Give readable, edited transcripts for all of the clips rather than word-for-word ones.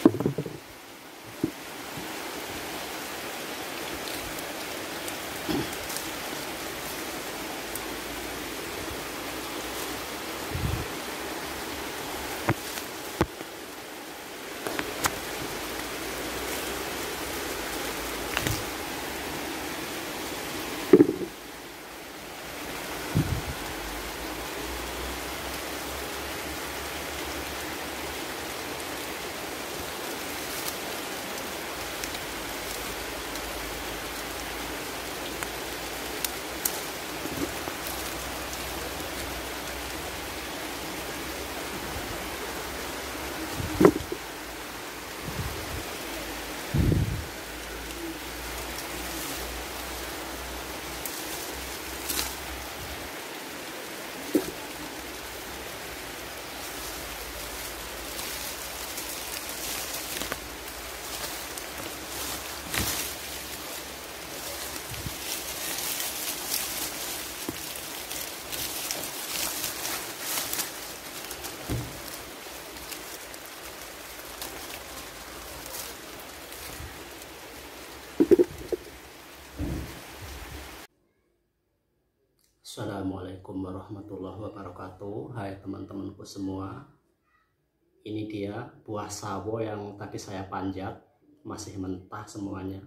Assalamualaikum warahmatullahi wabarakatuh. Hai teman-temanku semua, ini dia buah sawo yang tadi saya panjat, masih mentah semuanya.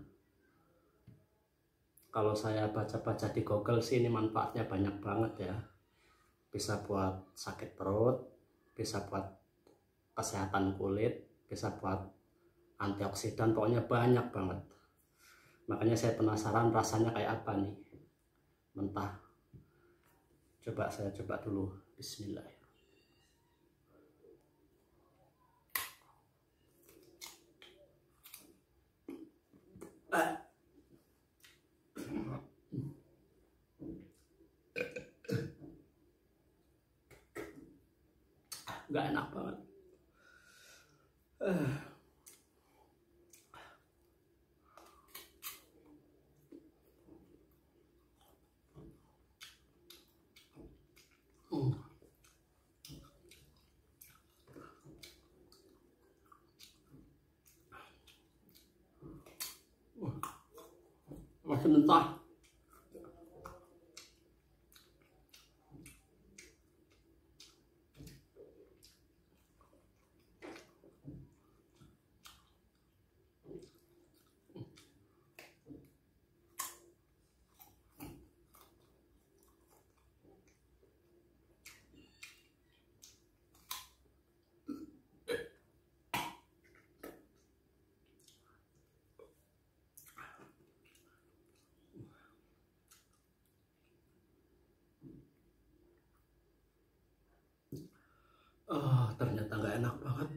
Kalau saya baca-baca di Google sih ini manfaatnya banyak banget ya. Bisa buat sakit perut, bisa buat kesehatan kulit, bisa buat antioksidan, pokoknya banyak banget. Makanya saya penasaran rasanya kayak apa nih mentah. Saya coba dulu. Bismillah. Gak enak banget. Masih mentah. Ternyata nggak enak banget.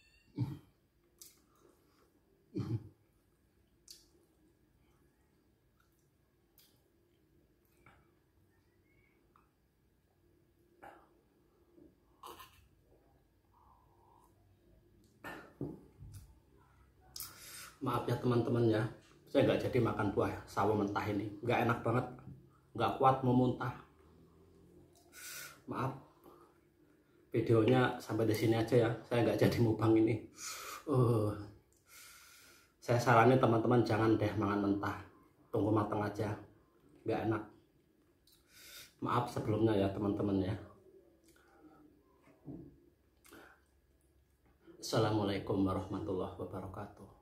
Maaf ya teman-teman ya, saya nggak jadi makan buah sawo mentah ini. Nggak enak banget, nggak kuat mau muntah. Maaf, videonya sampai di sini aja ya. Saya nggak jadi mukbang ini. Saya saranin teman-teman jangan deh makan mentah, tunggu matang aja, nggak enak. Maaf sebelumnya ya teman-teman ya. Assalamualaikum warahmatullahi wabarakatuh.